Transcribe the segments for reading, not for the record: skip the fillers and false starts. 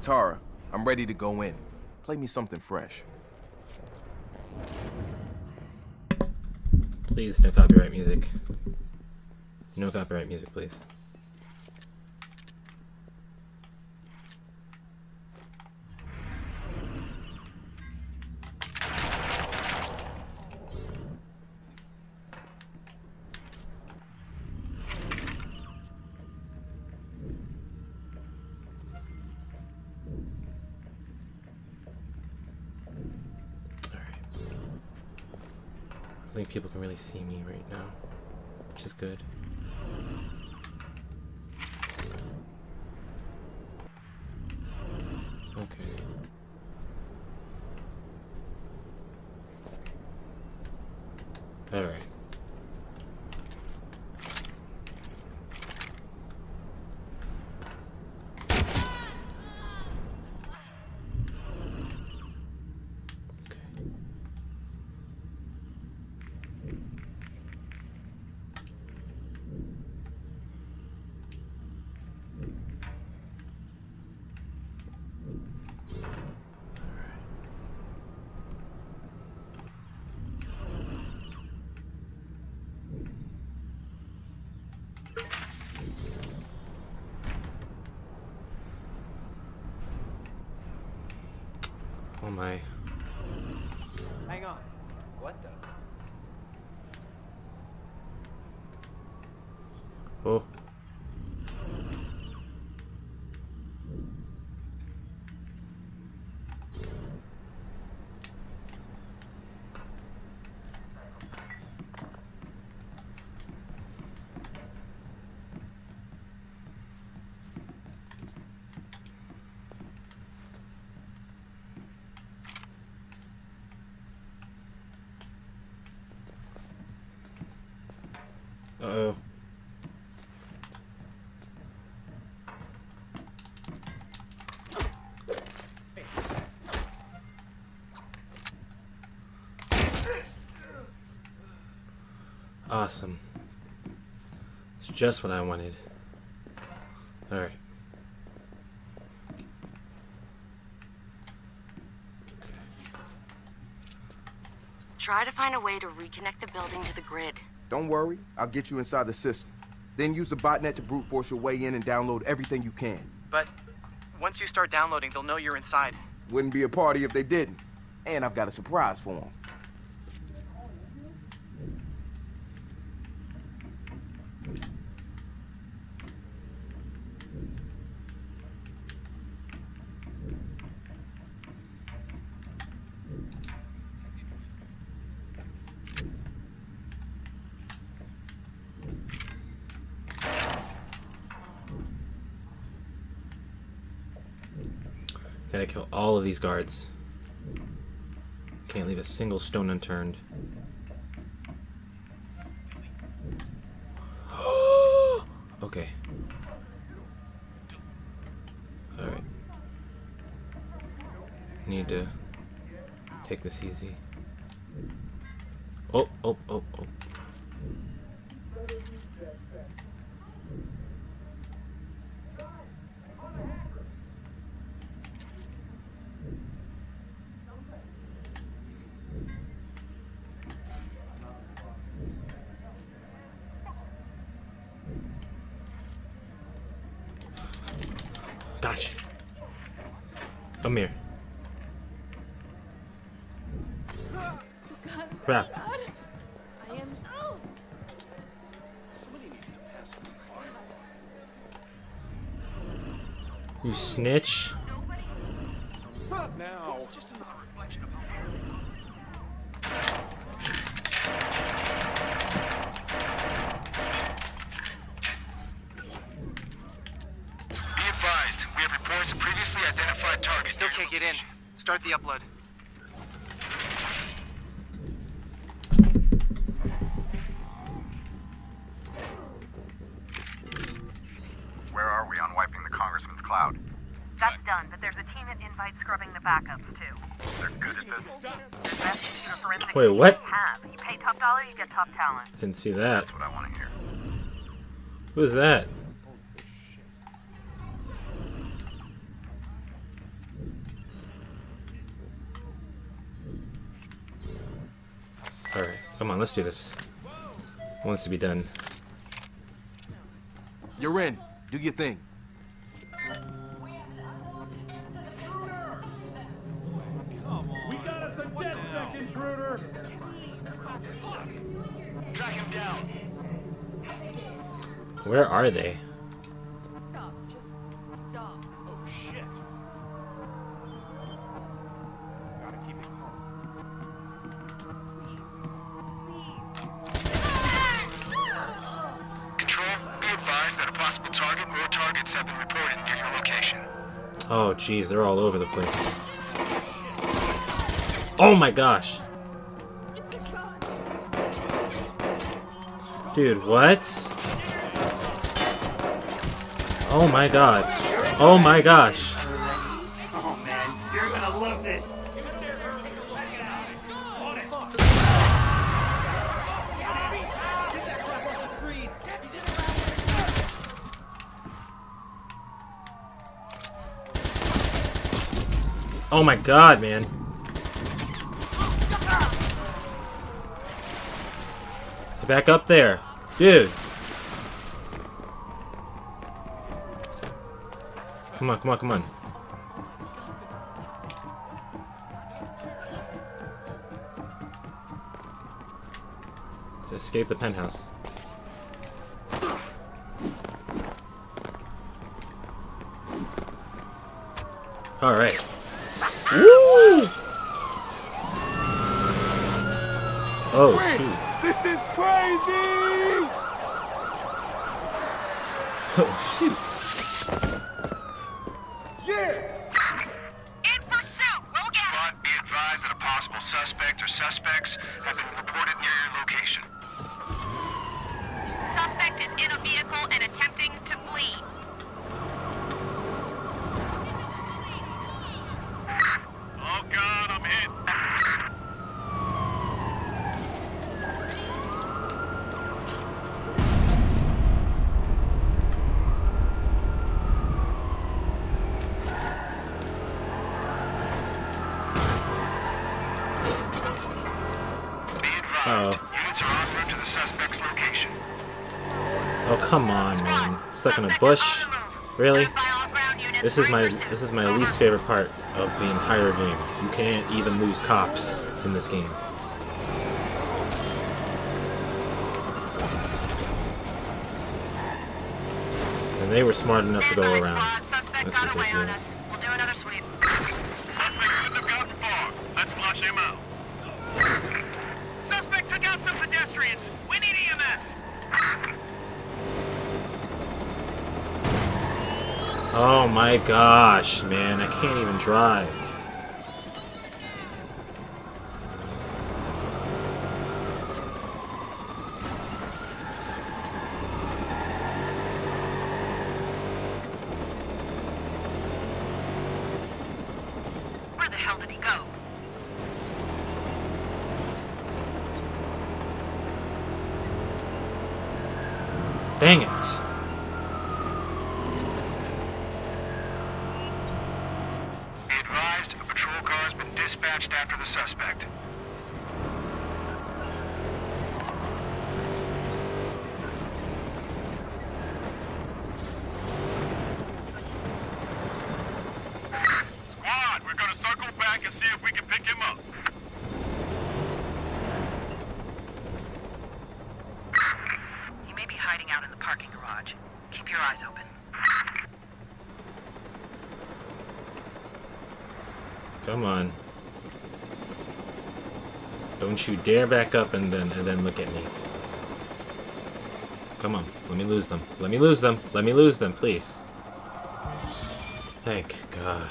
Tara, I'm ready to go in. Play me something fresh. Please, no copyright music. No copyright music, please. I think people can really see me right now, which is good. Okay. All right. Oh my. Hang on. What the? Oh. Uh-oh. Awesome. It's just what I wanted. Alright. Try to find a way to reconnect the building to the grid. Don't worry, I'll get you inside the system. Then use the botnet to brute force your way in and download everything you can. But once you start downloading, they'll know you're inside. Wouldn't be a party if they didn't. And I've got a surprise for them. Gotta kill all of these guards. Can't leave a single stone unturned. Okay. Alright. Need to take this easy. Oh. Gotcha. Come here. Crap. I am so. Somebody needs to pass him You snitch. now. Be advised, we have reports of previously identified targets. Still can't get in. Start the upload. Where are we on wiping the Congressman's cloud? That's done, but there's a team at Invite scrubbing the backups, too. They're good at this. Best computer forensics Wait, team what? we have. You pay top dollar, you get top talent. Didn't see that. That's what I want to hear. Who's that? Come on, let's do this. Wants to be done. You're in. Do your thing. We got us a DedSec intruder! Track him down. Where are they? Stop. Just stop. Oh shit. Gotta keep it calm. Control, be advised that a possible target or targets have been reported near your location. Oh, jeez, they're all over the place. Oh my gosh. Dude, what? Oh my god. Oh my gosh. Oh man, you're gonna love this. Oh my god, man. Get back up there. Dude. Come on, come on, come on. Let's escape the penthouse. Alright. Woo! Oh, shoot. This is crazy! Oh, shoot. Yeah! In pursuit! We'll get him! Squad, be advised that a possible suspect or suspects have been reported near your location. Suspect is in a vehicle and attempting to flee. Oh god, I'm hit. Be advised, units are en route to the suspect's location. Oh, come on, man. Stuck in a bush? Really? This is my least favorite part of the entire game. You can't even lose cops in this game. And they were smart enough to go around. Suspect That's got away on ridiculous. us. We'll do another sweep. Suspect couldn't have gotten far. Let's flush him out. Suspect took out some pedestrians. We need EMS. Oh my gosh, man. I can't even drive. Where the hell did he go? Dang it. Be advised, a patrol car has been dispatched after the suspect. Squad, we're gonna circle back and see if we can pick him up. He may be hiding out in the parking garage. Keep your eyes open. Come on. Don't you dare back up and then look at me. Come on, let me lose them. Let me lose them. Let me lose them, please. Thank God.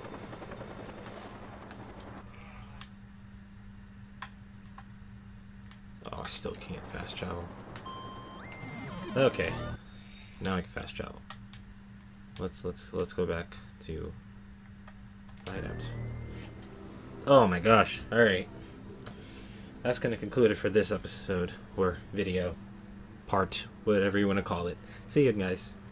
Oh, I still can't fast travel. Okay. Now I can fast travel. Let's go back to hideout. Oh my gosh. Alright. That's gonna conclude it for this episode, or video, part, whatever you want to call it. See you guys.